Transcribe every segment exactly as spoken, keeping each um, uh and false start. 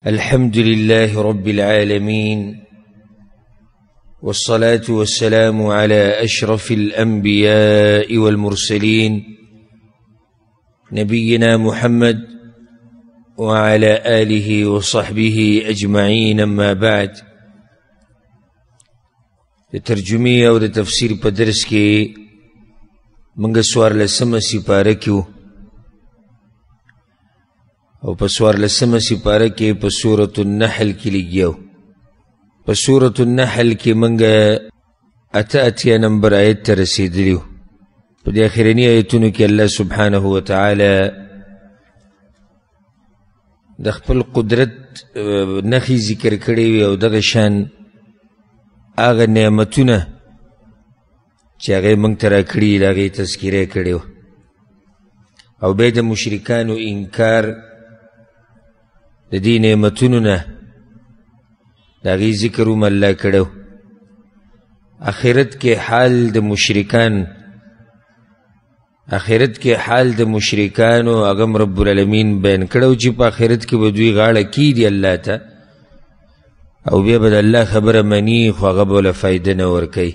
الحمد لله رب العالمين، والصلاة والسلام على أشرف الأنبياء والمرسلين نبينا محمد وعلى آله وصحبه أجمعين. أما بعد، ترجمه او تفسير په درس کې منګ سوار لسمه سپاره کې او په سوار لسمه سپاره کې په سورة النحل کې لګیو. په سورة النحل کې منګ اته اتیا نمبر آیت ته رسېدلیو. په دې اخرني آیتونو کې الله سبحانه وتعالی د خپل قدرت نښې ذکر کړې وي او دغه شان هغه نعمتونه چې هغه موږ ته راکړي د هغې تذکیره کړې وه او بیا د مشرکانو انکار د دې نعمتونو نه د هغې ذکر هم الله کړی و. آخرت کې حال د مشرکان آخرت کې حال د مشرکانو هغه هم رب العالمین بیان کړی و چې په آخرت کې به دوی غاړه کیږدي الله ته او بیا به د الله خبره مني خو هغه به له فایده نه ورکوي.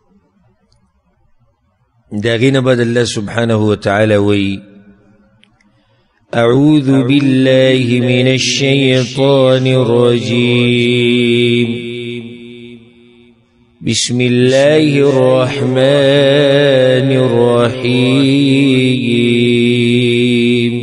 د هغې نه بعد الله سبحانه وتعالی وایي: أعوذ بالله من الشيطان الرجيم بسم الله الرحمن الرحيم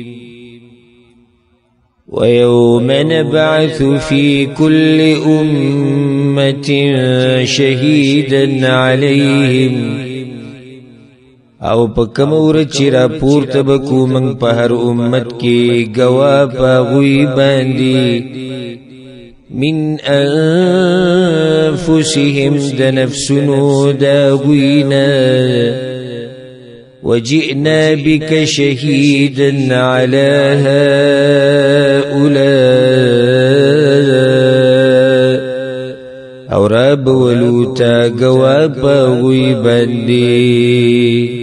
ويوم نبعث في كل أمة شهيدا عليهم او پا کم ورد چی را پورتا بکو منگ پا ہر امت کی گوا پا غوی باندی من انفسهم دا نفسنو دا غوینا وجئنا بك شهيدا على هؤلاء او راب ولوتا گوا پا غوی باندی.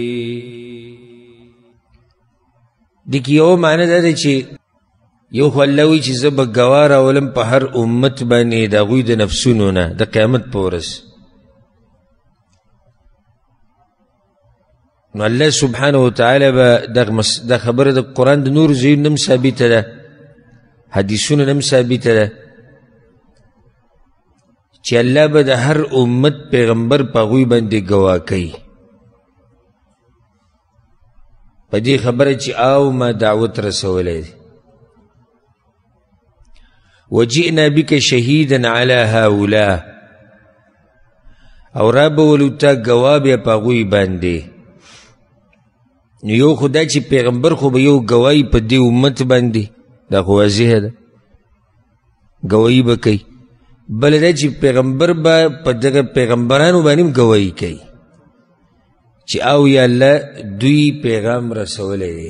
دیکی یو معنی دا چی یو خو اللہ وی چی زب گوا راولم پا هر امت بانی دا غوی دا نفسونو نا دا قیامت پا ورس. نو اللہ سبحانه وتعالی با دا خبر دا قرآن دا نور زیون نم ثابت دا حدیثون نم ثابت دا چی اللہ با دا ہر امت پیغمبر پا غوی بندی گوا کئی. پا دی خبر چی آو ما دعوت رسولے دی. وجئنا بک شہیدن علی هؤلاء او راب ولوتا گواب یا پا غوی باندی. یو خدا چی پیغمبر خو با یو گوائی پا دی امت باندی دا خو واضح دا گوائی با کئی، بل دا چی پیغمبر با پا دغا پیغمبرانو بانیم گوائی کئی چی آو یا اللہ دوی پیغام رسولے دی.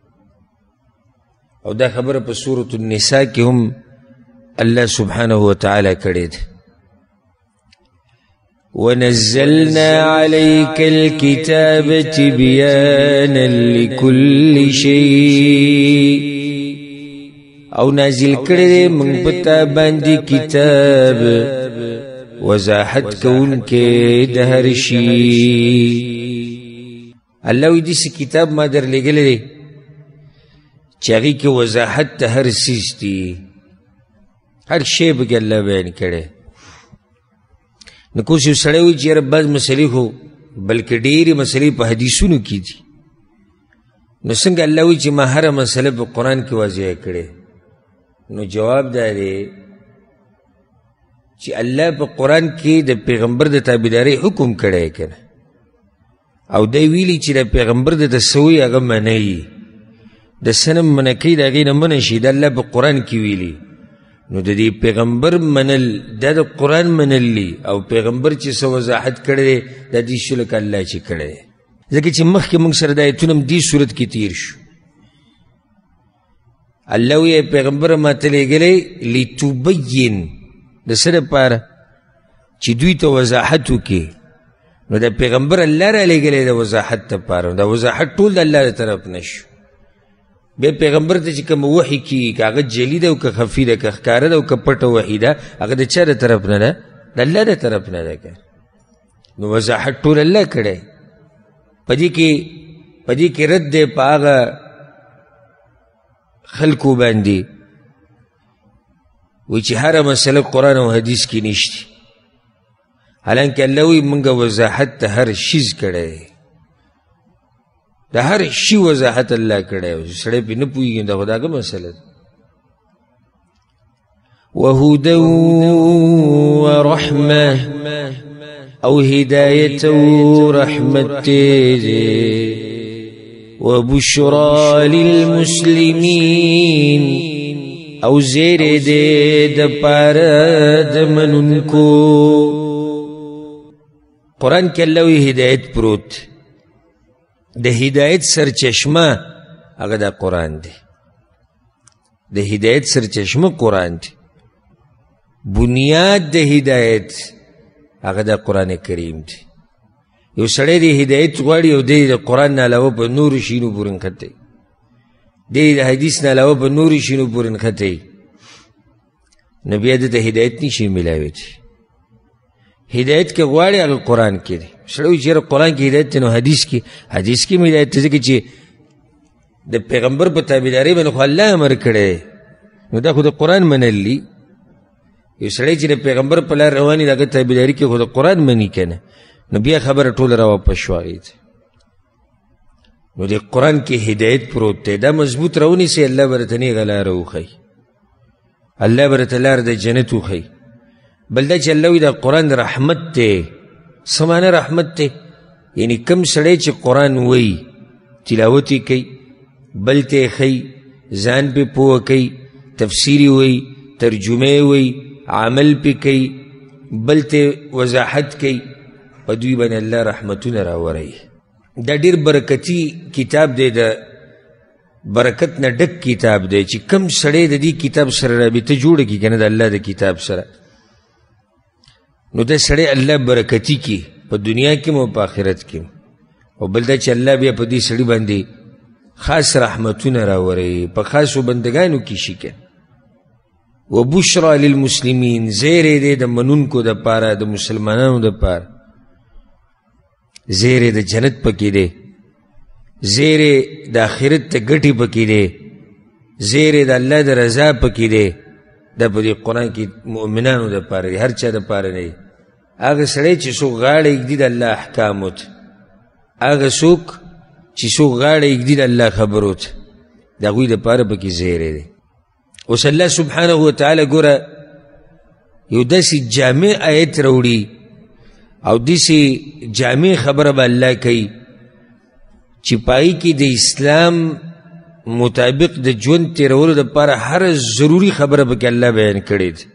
او دا خبر پا سورة النساء کی ہم اللہ سبحانہ وتعالی کرد. وَنَزَّلْنَا عَلَيْكَ الْكِتَابَ تِبْيَانًا لِكُلِّ شَيْءٍ او نازل کرد من پتا باندی کتاب وضاحت کون کے دہرشی. اللہ وی دیسی کتاب ما در لگل دے چاگی کے وضاحت تا ہر سیز تی ہر شے بگی اللہ بیان کرے. نکوسی سڑے ہوئی چی رب باز مسئلے ہو بلکہ دیری مسئلے پا حدیثونو کی دی. نسنگ اللہ ہوئی چی ما ہر مسئلے پا قرآن کی واضح کرے. نو جواب دارے چی اللہ پا قرآن کی دا پیغمبر دا تابداری حکم کرے کنا او دا ویلی چی دا پیغمبر دا تسوی اگا منائی دا سنم منکی دا غینا منشی دا اللہ پا قرآن کی ویلی. نو دا دی پیغمبر منل دا دا قرآن منل لی او پیغمبر چی سو وضاحت کرده دا دی شلک اللہ چی کرده. زکی چی مخ که منگ سر دایتونم دی صورت کی تیر شو. اللہ وی پیغمبر ما تلے گلے لی تبین دا سر پارا چی دوی تا وضاحتو کی. نو دا پیغمبر اللہ را لے گلے دا وضاحت تا پارا دا وضاحت طول دا اللہ دا طرف نشو. بیا پیغمبر ته چې کوم وحي کیږي که هغه جلی ده او که خفي ده که ښکاره ده او که پټه وحي ده هغه د چا د طرف نه ده د الله د طرف نه ده که نو وضاحت ټول الله کړی په دې کې په دې کې رد دی په هغه خلکو باندې وایي چې هره مسله قرآن او حدیث کې نشته حالانکه الله وایي موږ وضاحت ته هر شیز کړی د هر شي وضاحت الله کړی سړی پې نه پوهېږي دا خو د هغه مسله ده وهدى ورحمة او هداية ورحمة وبشرى للمسلمين او زیر دے د پارا د منونکو قرآن کې الله وی هدایت پروت د هدایت سرچشمه هغه د قرآن دی د هدایت سرچشمه قرآن دی بنیاد د هدایت هغه د قرآن کریم دی یو سړی د هدایت غواړي او دی د قرآن نه علاوه په نورو شیانو پورې نښتی دی د حدیث نه علاوه په نورو شیانو پورې نښتی نو بیا دته هدایت نشي میلاویدی هدایت کې غواړي هغه قرآن کې دی سړی وایي چېرې قرآن کې هدایت دی نو حدیث کې حدیث کې مې هدایت دی ځکه چې د پیغمبر په تابعدارۍ باندې خو الله امر کړی نو دا خو د قرآن منل دي یو سړی چې د پیغمبر په لار روان وي د هغه تابعداري کې خو د قرآن مني که نه نو بیا خبره ټوله راواپس شوه هغې ته نو د قرآن کې هدایت پروت دی دا مضبوط راونیسئ الله به درته نیغه لاره وښیي الله به درته لاره د جنت وښیي بل دا چې الله وایي دا قرآن رحمت دی څه معنی رحمت دی یعنې کوم سړی چې قرآن وایي تلاوت یې کوي بل ته یې ښیي ځان پې پوه کوي تفسیر یې وایي ترجمه یې وایي عمل پې کوي بل ته وضاحت کوي په دوی باندې الله رحمتونه راوروي دا ډېر برکتي کتاب دی د برکت نه ډک کتاب دی چې کم سړی د دې کتاب سره رابطه جوړه کړي که نه د الله د کتاب سره نو دا سړی الله برکتي کړي په دنیا کې مو په آخرت کې او بل دا چې الله بیا په دې سړي باندې خاص رحمتونه راوروي په خاصو بندګانو کې شي که وبشرى للمسلمین زیر دی د منونکو دپاره د مسلمانانو دپاره زیر د جنت پکې دی زیر د آخرت ته ګټې پکې دی زیر د الله د رضا پکې دی دا په دې قرآن کې مؤمنانو دپاره دی هر چا دپاره نه دی هغه سړی چې څوک غاړه ایږدي د الله احکامو ته هغه څوک چې څوک غاړه ایږدي د الله خبرو ته د هغوی دپاره پکې زیری دی اوس الله سبحانه وتعالی ګوره یو داسې جامع آیت راوړي او داسې جامع خبره به الله کوي چې په هغې کې د اسلام مطابق د ژوند تېرولو دپاره هر ضروري خبره پکې الله بیان کړې ده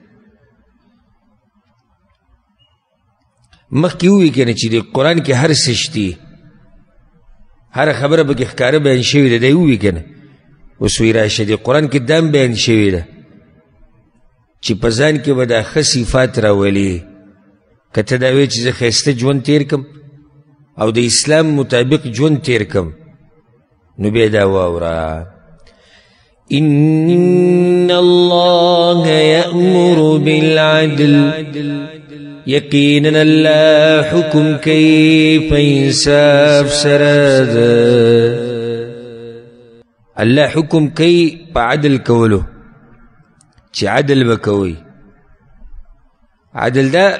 مخکې ووایي که نه چې د قرآن کې هر څه شتي هره خبره پکې ښکاره بیان شوې ده دی ووایي که نه اوس وی راشه د قرآن کې دام بیان شوې ده چې په ځان کې به دا ښه صفات راولي که ته دا وایې چې زه ښایسته ژوند تېر کړم او د اسلام مطابق ژوند تېر کړم نو بیا دا واوره ان الله یأمر بالعدل یقینا الله حکم کوي په انصاف سره ده الله حکم کوي په عدل کولو چې عدل به کوئ عدل دا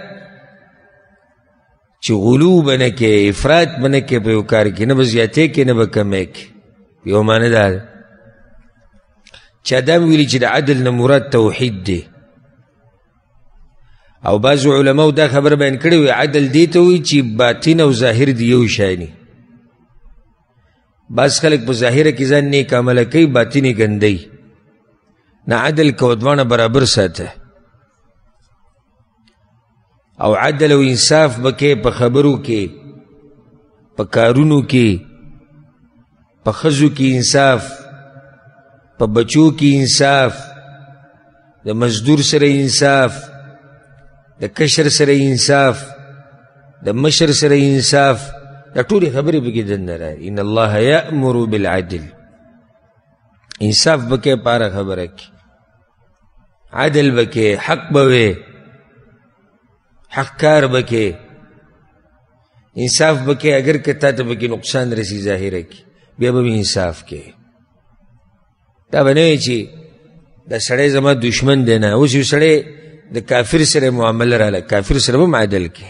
چې غلو به نه کوې افراط به نه کوې په یو کار کې نه به زیاتې کوې نه به کمې کوې یو معنی دا ده چا دا ویلي چې د عدل نه مراد توحید دی او بعضو علماو دا خبر بیان کړی وي عدل دې ته وایي چې باطن او ظاهر دی یو شی بعض خلک په ظاهره کې ځان نیک عمله کوي باطن یې ګندوي نه عدل کوه دواړه برابر ساته او عدل او انصاف به کوې په خبرو کې په کارونو کې په ښځو کې انصاف په بچو کې انصاف د مزدور سره انصاف د کشر سره انصاف د مشر سره انصاف دا ټولې خبرې پکې دننه راځي ان الله یأمر بالعدل انصاف بکے پارا خبر کی، عدل بکے، حق بوے، حق کار بکے، انصاف بکے. اگر کتا تا بکی نقصان رسی ظاہر کی بیا بھی انصاف کے. دا بنوی چی دا سڑے زما دشمن دینا، اسی سڑے دا کافر سر معامل رالا، کافر سر بم عدل کے،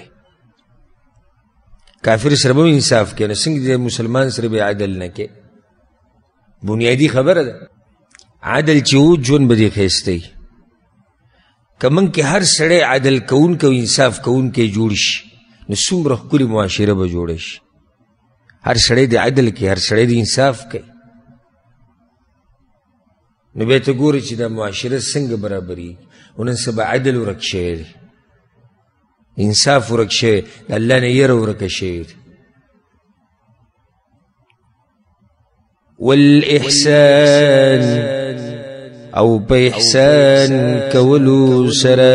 کافر سر بم انصاف کے، نسنگ دا مسلمان سر بے عدل نکے. بنیادی خبر دا عدل چیو جون بدی خیستے کمن کے ہر سڑے عدل کون کو انصاف کون کے جوڑش نسوم رخ کلی معاشرہ بجوڑش. ہر سڑے دے عدل کے، ہر سڑے دے انصاف کے، نو بیتا گوری چی دا معاشرہ سنگ برابری انہن سبا عدل ورک شیر، انصاف ورک شیر، اللہ نے یر ورک شیر. والاحسان او پا احسان کولو سرا،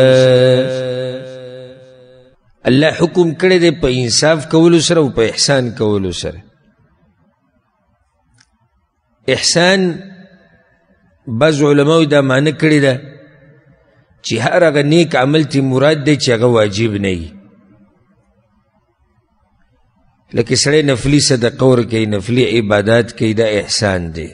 اللہ حکم کرے دے پا انصاف کولو سرا او پا احسان کولو سرا. احسان بعض علماء دا معنی کردی دا چی ہر اگا نیک عمل تی مراد دے چی اگا واجب نہیں، لیکن سڑے نفلی صدقہ ورکی، نفلی عبادات کی، دا احسان دے.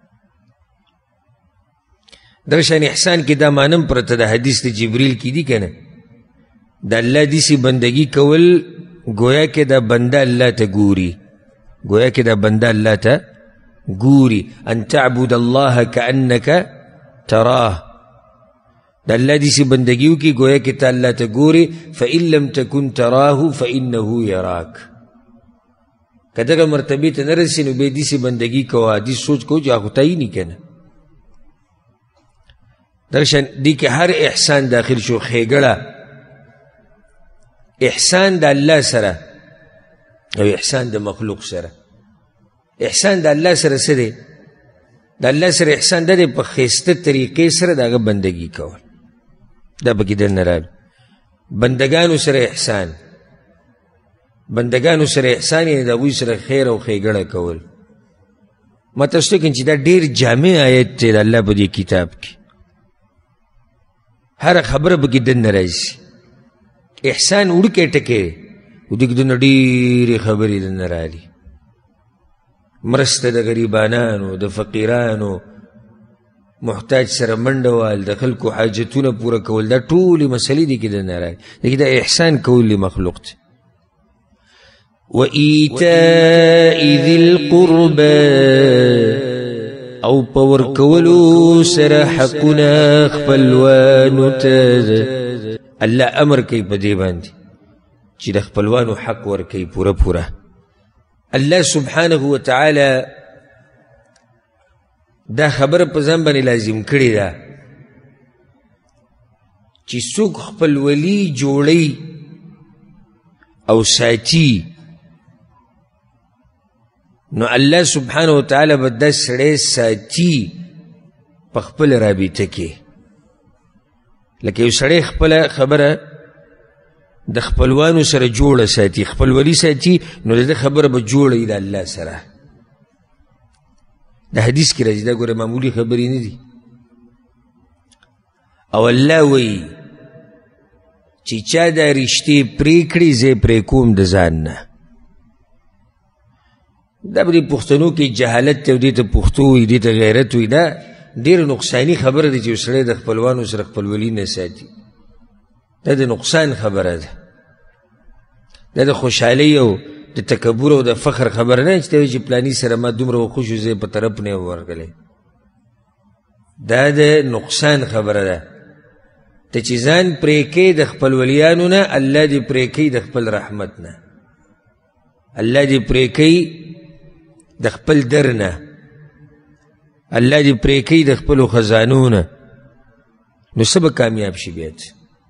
درشان احسان کی دا معنی پرتا دا حدیث دی جبریل کی دی کنا دا اللہ دیسی بندگی کول گویا کہ دا بندہ اللہ تا گوری، گویا کہ دا بندہ اللہ تا گوری. ان تعبد اللہ کانکا تراہ، دا اللہ دیسی بندگیو کی گویا کہ تا اللہ تا گوری. فَإِن لَمْ تَكُنْ تَرَاهُ فَإِنَّهُ يَرَاكَ. کدھگا مرتبی تا نرسی نو بے دیسی بندگی کوا، دیس سوچ کو جو آخوتائی نہیں کنا. درشان دی کہ ہر احسان داخل شو خیگڑا احسان دا اللہ سرا او احسان دا مخلوق سرا. احسان دا اللہ سر سرے دا اللہ سر احسان دا دے پا خیست طریقے سر دا اگا بندگی کول دا بکی در نرال. بندگانو سر احسان، بندگانو سر احسان یعنی دا گوی سر خیر و خیگڑا کول. ما تستو کنچی دا دیر جامع آیت تے دا اللہ پا دی کتاب کی، ہر خبر بکی در نرائیسی. احسان اڑکے ٹکے او دیکھ دن دیر خبری در نرالی، مرست دا غریبانانو، دا فقیرانو، محتاج سر منڈوال، دا خلقو حاجتون پورا کول، دا طولی مسئلی دی که دا نرائی. لیکن دا احسان کول لی مخلوق تی. وَإِيتَاءِ ذِي الْقُرْبَى او پور کولو سر حقنا خپلوانو تاز. اللہ امر کئی پا دیبان دی چی دا خپلوانو حق ور کئی پورا پورا. اللہ سبحانہ وتعالی دا خبر پا زنبانی لازم کری دا چی سوک خپل ولی جوڑی او ساتی نو اللہ سبحانہ وتعالی بدا سڑے ساتی پا خپل رابطہ کے. لکہ یو سڑے خپل خبر دا خپلوانو سر جوڑ ساتی، خپل ولی ساتی نو دا خبر با جوڑی دا اللہ سر. دا حدیث کی رجی دا گوڑا معمولی خبری ندی. او اللہ وی چی چا دا رشتی پریکڑی زی پریکوم دا زاننا. دا بری پختنو کی جہالت تیو دیتا پختوی دیتا غیرتوی دا دیر نقصانی خبر دی چی اسرے دا خپلوانو سر خپلولی نساتی. دا دا نقصان خبر دا دا دا خوشحالی او دا تکبر او دا فخر خبر نا چی چی پلانی سر ما دوم رو خوشو زی پا طرف نے ورگلے. دا دا نقصان خبر دا تا چیزان پریکی دا خپلولیانو نا اللہ دی پریکی دا خپل رحمت نا، اللہ دی پریکی دا خپل در نا، اللہ دی پریکی دا خپل خزانو نا. نو سب کامیاب شی بیت.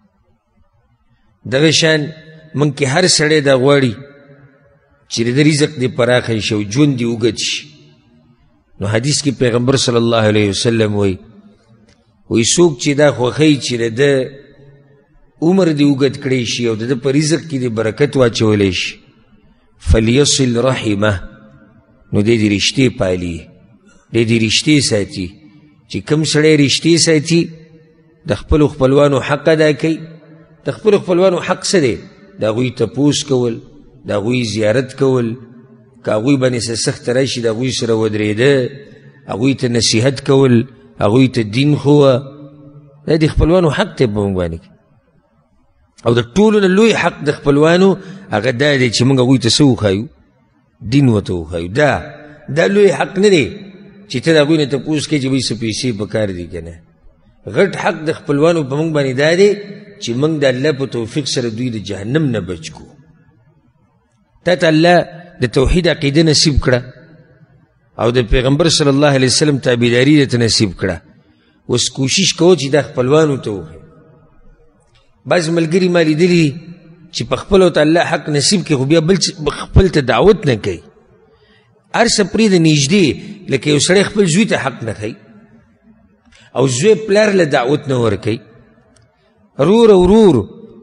دا غشان من کی ہر سڑے دا غواری چیر دا رزق دی پراخی شو جون دی اگد شی. نو حدیث کی پیغمبر صلی اللہ علیہ وسلم وی وی سوک چی دا خوخی چیر دا عمر دی اگد کڑی شی او دا دا پر رزق کی دی برکت واچولی شی فلیصل رحمه نو دے دی رشتے پالی. دی دی رشتې ساتي چې کوم سړی رشتې ساتي د خپلو خپلوانو حق ادا کوي د خپلو خپلوانو حق څه دی د هغوی تپوس کول د هغوی زیارت کول که هغوی باندې څه سخته راشي د هغوی سره ودرېده هغوی ته نصیحت کول هغوی ته دین ښووه دا د خپلوانو حق دی په موږ باندې او د ټولو نه لوی حق د خپلوانو هغه دا دی چې موږ هغوی ته څه وښایو دین ورته وښایو دا دا لوی حق نه دی چې ته د هغوی نه تپوس کوې چې بهی څه پیسې پکار دي که نه غټ حق د خپلوانو په موږ باندې دا دی چې موږ د الله په توفیق سره دوی د جهنم نه بچ کو تا ته الله د توحید عقیده نصیب کړه او د پیغمبر صلی الله علیه وسلم تابعداري درته نصیب کړه اوس کوشش کوو چې دا خپلوانو ته وښیو بعض ملګري ما لیدلي چې په خپلو ته الله حق نصیب کړي خو بیا بل خپل ته دعوت نه کوي هر څه پرېږده نږدې لکه یو سړی خپل زوی ته حق نه ښیي او زوی پلار له دعوت نه ورکوي رور او ورور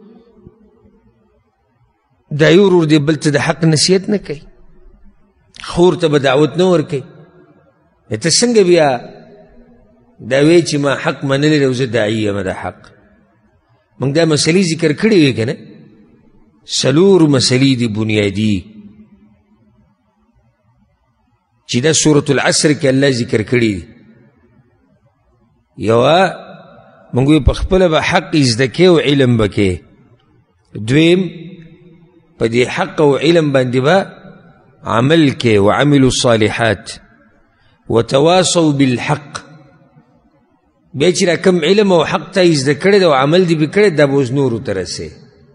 دا یو ورور دی بل ته د حق نصیحت نه کوي خور ته به دعوت نه ورکوي ته څنګه بیا دا وایي چې ما حق منلی دی او زه داعي یم د حق موږ دا مسلې ذکر کړې وې که نه څلور مسلې دي بنیادي چې دا سورة العصر کې الله ذکر کړي دي یوه موږ وی په خپله به حق زده کې او علم به کې دویم په دې حق او علم باندې به عمل کې وعملوا الصالحات وتواصوا بالحق بیا چې را کوم علم او حق ته زده کړی دی او عمل دې پې کړی دا به اوس نورو ته رسې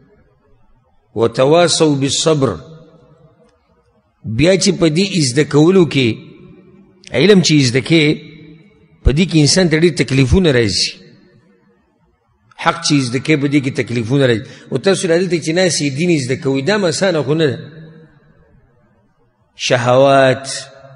وتواصوا بالصبر بیا چې په دې زده کولو کې علم چې زده کې په دې کې انسان ته ډېر تکلیفونه راځي حق چې زده کوي په دې کې تکلیفونه راځي او تاسو دلته چې ناست دین زده کوئ دا اسانه خو نه ده شهوات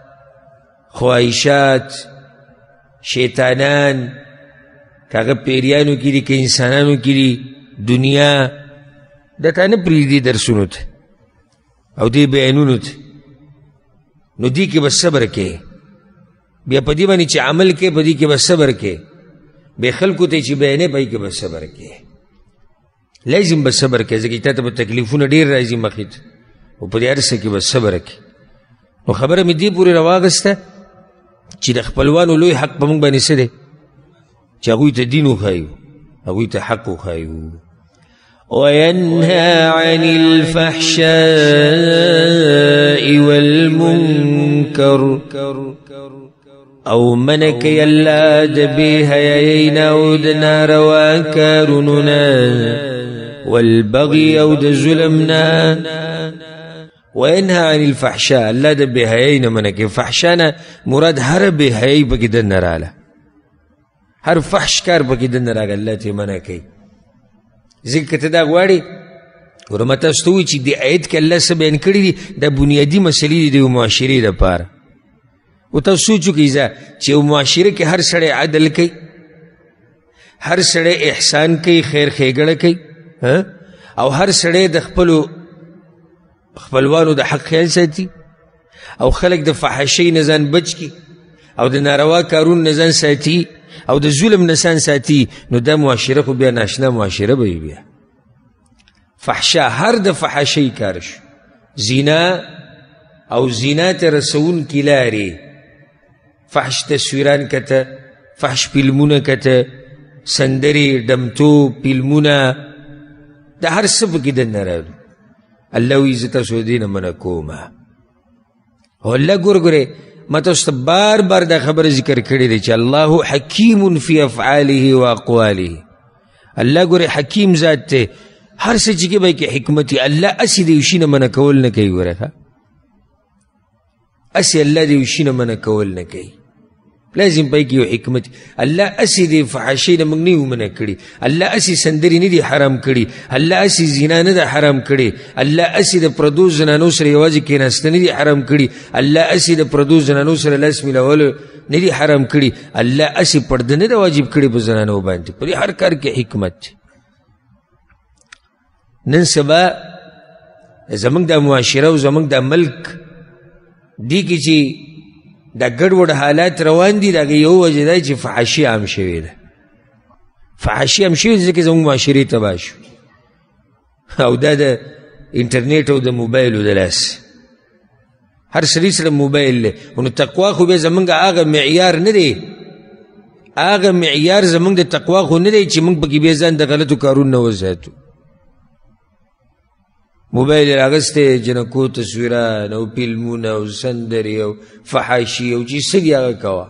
خواهشات شیطانان که هغه پیریانو کې دي که انسانانو کې دي دنیا دا تا نه پرېږدي درسونو ته او دې بیانونو ته نو دې کې به صبر کوې بیا په دې باندې چې عمل کوې په دې کې به صبر کوې بیا خلکو ته چې بیانې په دې کې به صبر کوې لازم به صبر کوې ځکه چې تا ته به تکلیفونه ډېر راځي مخې ته او په دې هر څه کې به صبر کوې نو خبره مې دې پورې راواغسته چې د خپلوانو لوی حق په موږ باندې څه دی چې هغوی ته دین وښایو هغوی ته حق وښایو وينهى عن الفحشاء والمنكر او منك يلا دبيها يينا ودنا رواكارننا والبغي او دظلمنا وينهى عن الفحشاء لا دبيها يينا منك فحشانا مراد هر بهاي بكدن راله هر فحش کار بكدن راله الله ته منکي ذکر ته دا غواړي ورما تاسو ته وایي چې د آیت کې الله څه بیان کړي دي دا بنیادي مسلې دي د یو معاشرې دپاره و تاسو سوچ وکړئ چې یو معاشره کې هر سړی عدل کوي هر سړی احسان کوي خیر ښېګړه کوي او هر سړی د خپلو خپلوانو د حق خیال ساتي او خلک د فحاشۍ نه ځان بچ کي او د ناروا کارونو نه ځان ساتي او د ظلم نسان ساتي نو دا معاشره خو بیا ناشنا معاشره به بیا فحشا هر د فحاشۍ کار شو زنا او زنا ته رسونکي لارې فحش تصویران کته فحش فلمونه کته سندرې ډمتوب فلمونه د هر څه پکې دننه راغلي الله وایي زه تاسو دې نه منع کومه او الله ګوره ګورې ما تاسو ته بار بار دا خبره ذکر کړې دی چې الله حکیم فی افعاله و اقواله الله ګوره حکیم ذات دی هر څه چې کې به کې حکمت وي الله اسې د یو شي نه منع کول نه کوي ګوره ښه اسې الله د یو شي نه منع کول نه کوي لازم پای کې یو حکمت الله اسې د فحاشۍ نه موږ نه یو منع کړي الله اسې سندرې نه دي حرام کړي الله اسې زنا نه ده حرام کړي الله اسې د پردو زنانو سره یوازې کېناسته نه دي حرام کړي الله اسې د پردو زنانو سره لاس میلاولو نه دي حرام کړي الله اسې پرده نه ده واجب کړي په زنانو باندې په دې هر کار کې حکمت نن سبا زموږ د معاشره او زموږ د ملک دې کې چې دا ګډوډ حالات روان دي. د هغې یو وجه دا چې فحاشي عام شوې ده. فحاشي عام شوې ده ځکه زموږ معاشرې تباه شو، او دا د انټرنیټ او د موبایلو د لاس. هر سړي سره موبایل دی، نو تقوا خو بیا زمونږ هغه معیار نه دی، هغه معیار زمونږ د تقوا خو نه دی چې موږ پکې بیا ځان د غلطو کارونو نه وساتو. موبایل یې راغستی، جنکو تصویران او فلمونه او سندرې او فحاشي او چې څه دي هغه کوه.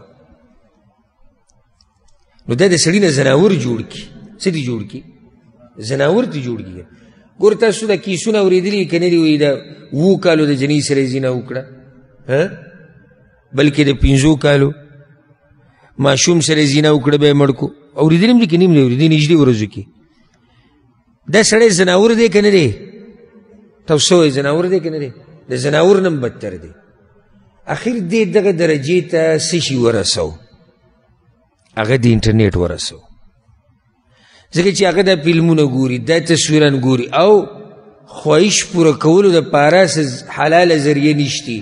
نو دا د سړي نه زناور جوړ کړي. څه دي جوړ کړي؟ زناور دي جوړ کړي. ګوره تاسو دا کیسونه اورېدلي که نه دي؟ وایي د اوو کالو د جنۍ سره یې زنا وکړه، بلکې د پنځو کالو ماشوم سره یې زنا وکړه بیا یې مړ کړو. اورېدلي هم دي که نه هم دي اورېدلي نږدې ورځو کې؟ دا سړی زناور دی که نه دی؟ تاسو وایئ زناور دی که نه دی؟ د زناور نه هم بدتر دی. اخر دې دغه درجې ته څه شي ورسو؟ هغه د انټرنیټ ورسو. ځکه چې هغه دا فلمونه ګوري، دا تصویران ګوري، او خواهش پوره کولو دپاره حلاله ذریعه نشتي،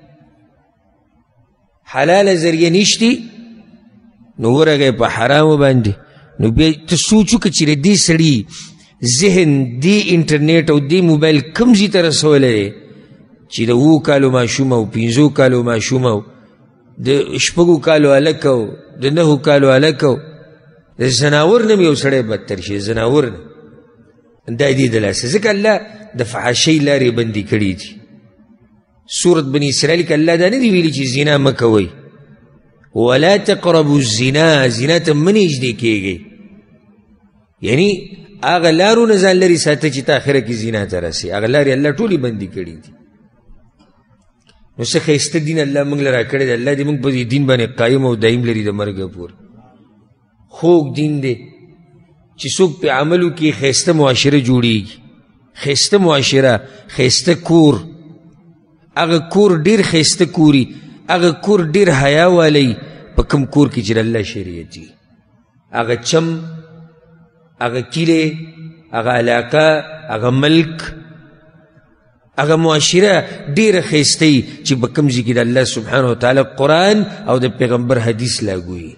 حلاله ذریعه نشتي، نو ورغی په حرامو باندې. نو بیا ته سوچ وکړه چې د دې سړي ذهن دې انټرنیټ او دې موبایل کوم ځای ته رسولی دی چې د اوو کالو ماشوم او پنځو کالو ماشوم او د شپږو کالو هلک او د نهو کالو هلک او د زناور نه م یو سړی بدتر شي. زناور نه دا دې د لاسه. ځکه الله د فحاشۍ لارې بندي کړي دي. سورت بني اسرائیل کې الله دا نه دي ویلي چې زنا مه کوئ، ولا تقربوا الزنا، زنا ته مه نږدې کېږئ. یعنی هغه لارو نه ځان لرې ساته چې ته اخره کې زنا ته رسې. هغه لارې الله ټولې بندي کړي دي. نو څه ښایسته دین الله موږ له راکړی دی. الله دې موږ په دې دین باندې قایم او دایم لري د مرګه پورې. خوږ دین دی چې څوک پې عمل وکړي ښایسته معاشره جوړېږي. ښایسته معاشره، ښایسته کور. هغه کور ډېر ښایسته کوري، هغه کور ډېر حیا والی په کوم کور کې چې د الله شریعت وي. هغه چم، هغه کیلې، هغه علاقه، هغه ملک، هغه معاشره ډېره ښایسته وي چې په کوم ځای کې د الله سبحانه وتعالی قرآن او د پیغمبر حدیث لاګو وي.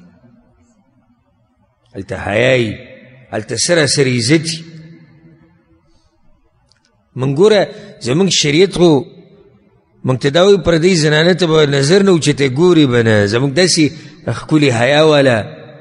هلته حیا وي، هلته سراسر عزت وي. موږ ګوره زموږ شریعت خو موږ ته دا وایي پردۍ زنانه ته به نظر نه اوچتی ګوري به نه. زموږ داسې ښکلې حیا والا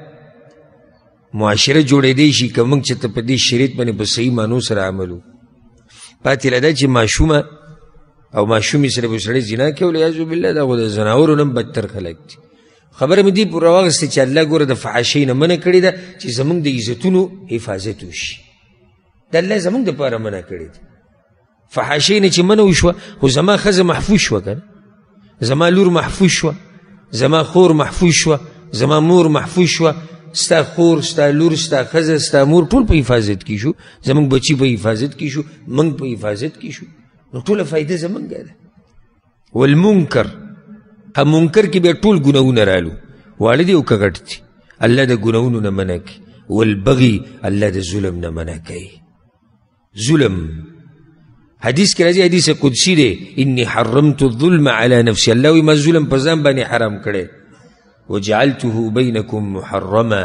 معاشره جوړېدی شي که موږ چې ته په دې شریعت باندې په صحیح معنو سره عمل وکړو. پاتې له دا چې ماشومه او ماشومې سره به سړی زنا کوي، والعیاذ بالله دا خو د زناورو نه هم بدتر خلک دي. خبره مې دې پورې راواغستې چې الله ګوره د فحاشۍ نه منع کړې ده چې زموږ د عزتونو حفاظت وشي. د الله زموږ دپاره منع کړې ده. فحاشۍ نه چې منع وشوه، خو زما ښځه محفوظ شوه که نه، زما لور محفوظ شوه، زما خور محفوظ شوه، زما مور محفوظ شوه، ستا خور، ستا لور، ستا ښځه، ستا مور ټول په حفاظت کې شو، زموږ بچي په حفاظت کې شو، موږ په حفاظت کې شو. نو ټوله فایده زموږ ده. والمنکر، هم منکر کې بیا ټول ګناهونه رالو، واړه دي او که غټ دي، الله د ګناهونو نه منع کوي. والبغي، الله د ظلم نه منع کوي. ظلم حدیث کې راځي، حدیث قدسی دی، انی حرمت الظلم علی نفسی، الله وایي ما ظلم په ځان باندې حرام کړی، وجعلته بینکم محرما،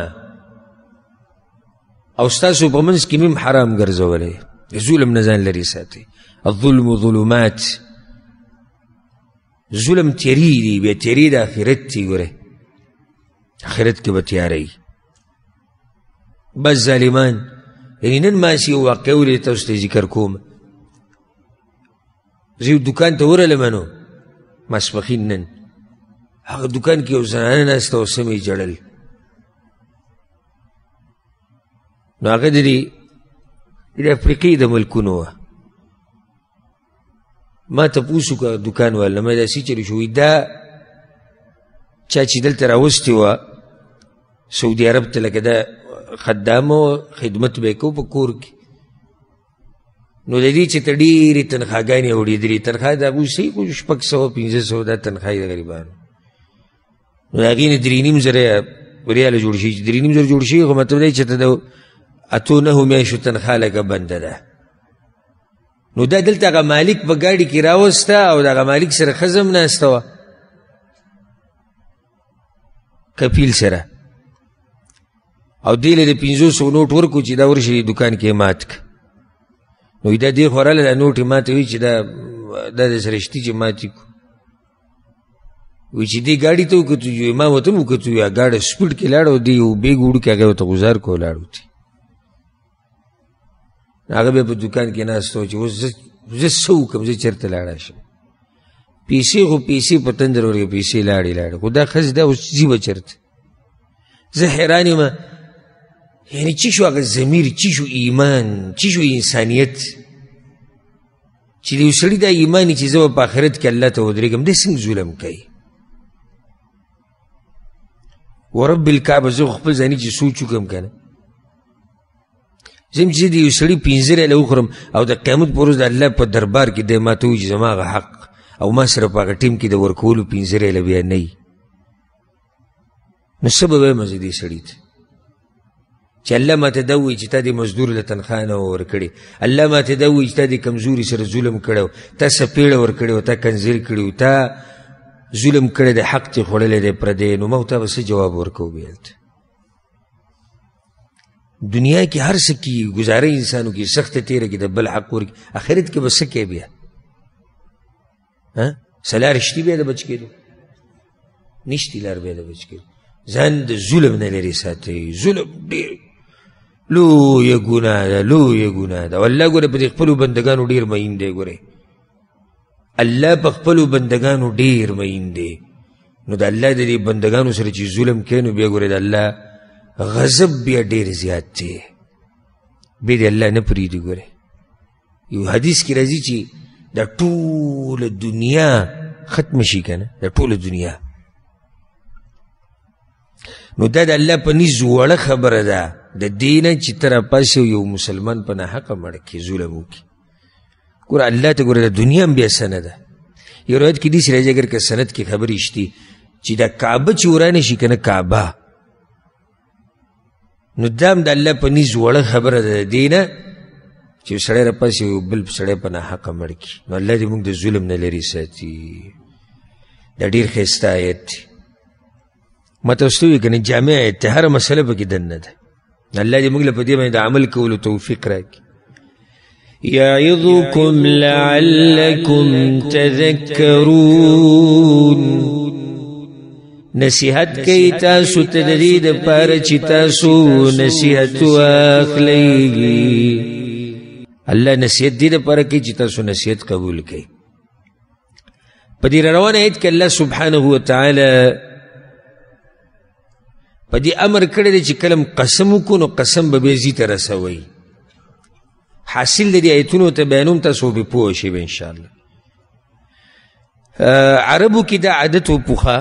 او ستاسو په منځ کې مې حرام ګرځولی. ظلم نه ځان لرې ساتئ. الظلم ظلمات، ظلم تیری دی، بیا تیری د آخرت دی. ګوره آخرت کې به تیاری. بس ظالمان، یعنی نن ماسې یو واقع ولې تاسو ته ذکر کوم. زه یو دکان ته ورغلم نو ماسپښین نن، هغه دکان کې یو زنانه ناسته وه، سمې جړل. نو هغه د دې د افریقې د ملکونو وه. ما تپوس وکړه دکان والا، ما داسې چلو شو، دا چا چې دلته راوستې وه سعودي عرب ته، لکه دا خدامه خدمت به یې کوو په کور کې. نو د دې چې ته ډېرې تنخواګانې اورېدلې، تنخوا د هغوی صحیح خو شپږ سوه پنځه سوه دا تنخوا یې د غریبانو. نو د هغې نه درې نیم زره ریاله جوړ شي، چې درې نیم زره جوړ شي، خو مطلب دی چې ته د اتو نهو میاشتو تنخوا لکه بنده ده. نو دا دلته هغه مالک په ګاډي کې راوسته او د هغه مالک سره ښځه هم ناسته وه. کفیل سره او دی له د پنځو سوو نوټ ورکړو چې دا ورشي دکان کې مات که نو دا دی خوراله دا نوټ یې ماته وي چې دا دا د سرشتي چې ماتې کړو وی چې دی ګاډي ته وکتو جو ما ورته هم وکتو یا ګاډه سپیډ کې لاړ او دی یو بیګ وړو کې هغه ورته ګزار کو لاړ وتی هغه بیا په دوکان کې ناست و چې اوس زه څه وکړم زه چېرته لاړه شم پیسې خو پیسې په تندر ورکې پیسې لاړې لاړې خو دا ښځې دا اوس ځي به چېرته زه حیران یم یعنې چی شو هغه ضمیر چی شو ایمان چی شو انسانیت چې د یو سړي دا ایمان چې زه به په آخرت کې الله ته ودرېږم دی څنګه ظلم کوي ورب الکعبه زه خپل ځاني چې سوچ وکړم که نه زه یم چې د یو سړي پنځه ریاله وخورم او د قیامت په ورځ د الله په دربار کې دی ما ته وایي چې زما هغه حق او ما سره په هغه ټیم کې د ورکولو پنځه ریاله بیا نه وي نو څه به وایم زه دې سړي ته چې الله ما ته دا وایي چې تا دې مزدور له تنخوا نه ورکړې الله ما ته دا وایي چې تا دې کمزوري سره ظلم کړی و تا سپېړه ورکړې و تا کنځل کړي و تا ظلم کړی دی حق دې خوړلی دی پردی نو ما تا به څه جواب ورکوو بیا هلته دنیا کې هر څه کېږي ګزاره انسانو کې سخته تېره کې د بل حق ورکړي آخرت کې به څه کوې بیا سلا رشتي بیا د بچ کېدو نشتي لار بیا د بچ کېدو ځان د ظلم نه لرې ساتئ ظلم ډېر لویه ګناه ده لویه ګناه ده والله ګوره په دې خپلو بندګانو ډېر مین دی ګورئ الله په خپلو بندګانو ډېر مین دی نو د الله د دې بندګانو سره چې ظلم کوي نو بیا ګورئ د الله غضب بیا ډېر زیات دی بیا د الله نه پرېږدي ګورئ یو حدیث کې راځي چې د ټوله دنیا ختم شي که نه د ټوله دنیا نو دا د الله په نیز وړه خبره ده د دې نه چې ته راپاسې یو مسلمان په ناحقه مړ کړي ظلم وکړي ګوره الله ته ګوره د دنیا هم بیا سنه ده یو روایت کې داسې راځي اگر که سند کې خبرې شتي چې دا کعبه چې ورانه شي که نه کعبه نو دا هم د الله په نیز وړه خبره ده د دې نه چې یو سړی راپاسې یو بل سړی په ناحقه مړ کړي نو الله دې موږ د ظلم نه لرې ساتي دا ډېر ښایسته آیت دی ما تاسو ته ووایي که نه جامع آیت دی هره مسله پکې دننه ده الله دې موږ له په دې باندې د عمل کولو توفیق راکړي یعظکم لعلکم تذکرون نصیحت کوي تاسو ته د دې دپاره چې تاسو نصیحت واخلئ الله نصیحت دې دپاره کوي چې تاسو نصیحت قبول کړئ په دې روانه آیت کې الله سبحانه وتعالی په دې امر کړی دی چې کله قسم وکړو نو قسم به بیا ځي ته رسوئ حاصل د دې آیتونو ته بیانوم تاسو به پوه شئ به انشاءالله عربو کې دا عادت و پوخه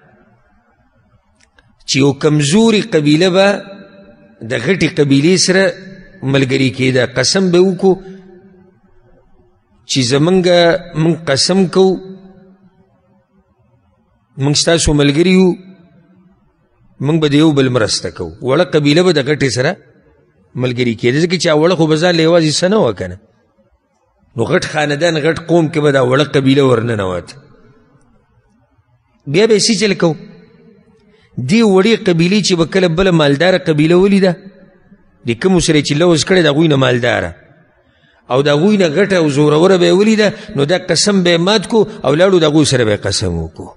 چې یو کمزوري قبیله به د غټې قبیلې سره ملګري کېده قسم به وکړو چې زمونږ موږ قسم کوو موږ ستاسو ملګري یو موږ به د یو بل مرسته کوو وړه قبیله به د غټې سره ملګري کېده ځکه چې وړه خو به ځان له یوازې څه نه وه که نه نو غټ خاندان غټ قوم کې به دا وړه قبیله ورننوته بیا به یې څه چل کوو دې وړې قبیلې چې به کله بله مالداره قبیله ولیده د کومو سره چې لوز کړی د هغوی نه مالداره او د هغوی نه غټه او زوروره به یې ولیده نو دا قسم به یې مات کو او لاړو د هغوی سره به یې قسم وکړو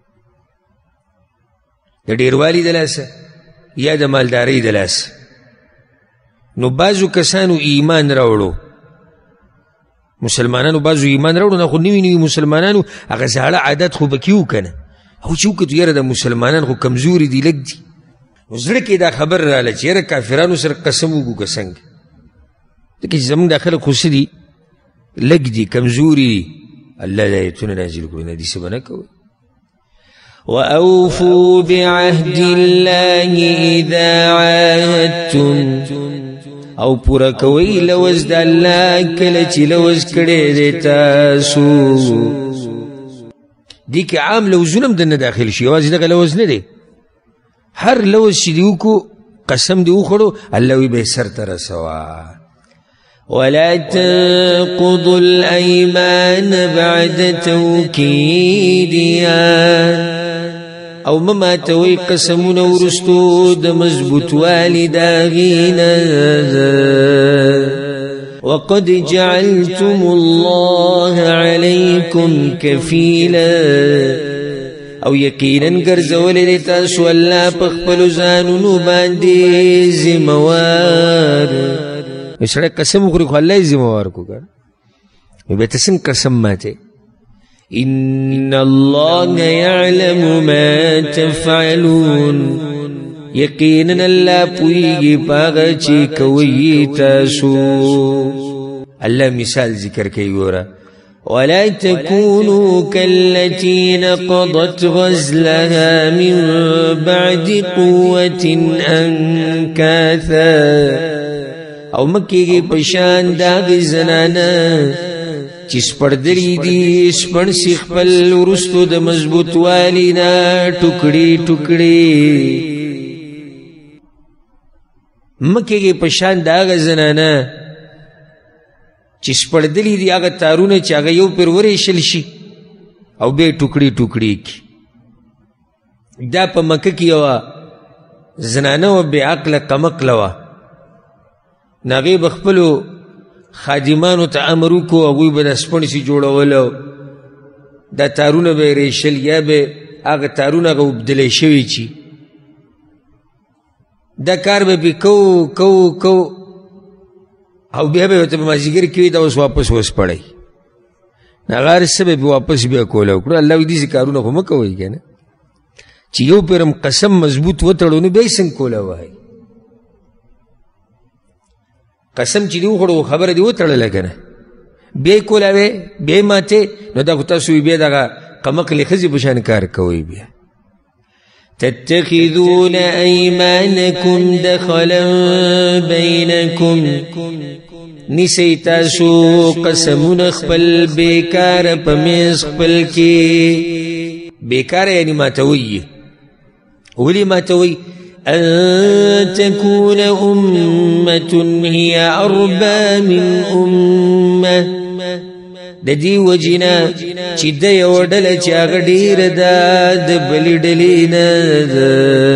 د ډېروالي د لاسه یا د مالدارۍ د لاسه نو بعضو کسانو ایمان راوړو مسلمانانو بعضو ایمان راوړو نه خو نوي نوي مسلمانانو هغه زاړه عادت خو به کې وو که نه او چې وکتو یاره د مسلمانان خو کمزوري دي لږ دي نو زړه کې دا خبر راله چې یاره کافرانو سره قسم وکړو که څنګه ځکه چې زموږ دا خلک خو څه دي لږ دي کمزوري دي الله دا آیتونه نازل کړو نه داسې به نه کوئ وأوفوا بعهد الله إذا عاهدتم او پورا کوئ لوز د الله کله چې لوز کړی دی تاسو دې کې عام لوزونه هم دننه داخل شي یوازې دغه لوز نه دی هر لوز چې دې وکړو قسم دې وخوړو الله وی به یې سرته رسوه ولا تنقضوا الأيمان بعد توكيدها او مماتوي قسمون ورستو د مضبوط والد غينا وقد جعلتم الله عليكم كفيلا او یقینا ګرځولې تاسو الله په خپل ځانونو باندې ذمہوار سره قسم خوري خو الله ذمہوار کو ګر به تاسو قسم ماته ان الله يعلم ما تفعلون یقینا الله پویږي پاغه چې کوي تاسو الله مثال ذکر کوي ګوره ولا تكونوا كالتي نقضت غزلها من بعد قوة أنكاثا او مکیږي پشان داغ زنانا چې سپړدلې دي سپړ سی خپل ورستو د مضبوط والینا ټوکړي ټوکړي مکیږي پشان داغ زنانا چې سپړدلې دي هغه تارونه چې هغه یو پر ورېشل شي او بیا ټوکړي ټوکړي کی دا په مکه کې یوه زنانه وه بې عقله کمقله وه نو هغې به خپلو خادمانو ته امر وکړو هغوی به دا سپڼسي جوړول دا تارونه به یې ریشل یا به هغه تارونه هغه اوبدلی شوي چې دا کار به پې کوو کوو کوو او بیا به ورته په مازدیګر کې وي دا اوس واپس وسپړئ هغه هر څه به بیا واپس بیا کولی وکړو الله وایي داسې کارونه خو مه کوئ که نه چې یو پرې هم قسم مضبوط وتړو نو بیا یې څنګه کولی وایي قسم چې دې وخوړو خبره دې وتړله که نه بیا یې کولاوې بیا یې ماتې نو دا خو تاسو بیا دغه قمقلې ښځې په شان کار کوئ بیا تتخذون أيمانكم دخلا بينكم نسی تاسو قسمون خپل بیکار پمیز خپل کی بیکار یعنی ماتوی ولی ماتوی ان تكون أمة هي أربى من أمة د دې وجنا چې د یو ډله چې هغه ډېره ده د بلې ډلې نه ده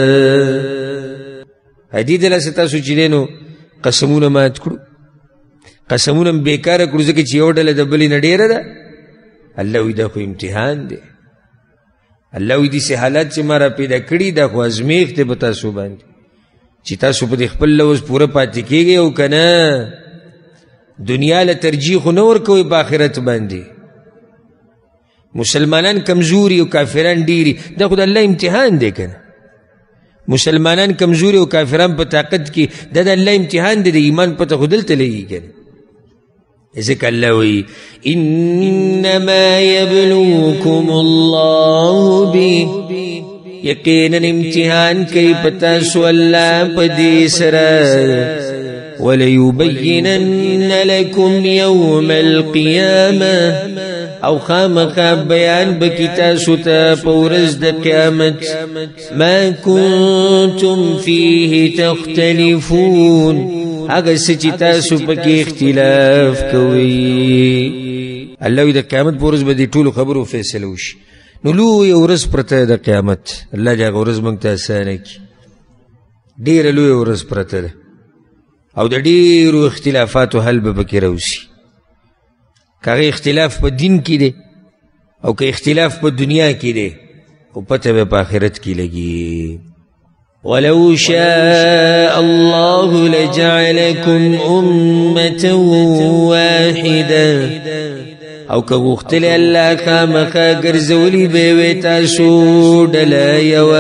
دې دلاسې تاسو چې دی نو قسمونه مات کړو قسمونه هم بېکاره کړو ځکه چې یو ډله د بلې نه ډېره ده الله وایي دا خو امتحان دی الله وایي داسې حالات چې ما را پیدا کړي دا خو ازمیښت دی په تاسو باندې چې تاسو په دې خپل لوز پوره پاتې کېږئ او که نه دنیا له ترجیح خو نه ورکوئ په آخرت باندې مسلمانان کمزوري او کافران ډیري دا خو د الله امتحان دی که نه مسلمانان کمزوري او کافران په طاقت کې دا د الله امتحان دی د ایمان پته خو دلته لګي که نه ځکه الله وایي انما یبلوکم الله به یقینا امتحان کوي په تاسو الله په دې سره وليبينن لكم يوم القيامة او خامخا بیان بکی تاسو ته په ورځ د قیامت ما كنتم فيه تختلفون هغه څه چې تاسو پکې اختلاف کوئ الله وایي د قیامت په ورځ به دې ټولو خبرو فیصله وشي نو لویه ورځ پرته د قیامت الله دې هغه ورځ موږ ته اسانه کړي ډېره لویه ورځ پرته ده او د ډیرو اختلافاتو حل به پکې راوشي که هغه اختلاف په دین کې دی او که اختلاف په دنیا کې دی خو پته به په آخرت کې لګي ولو شاء الله لجعلكم أمة واحدة او که غوښتلی الله خامخا ګرځولی به وې تاسو ډله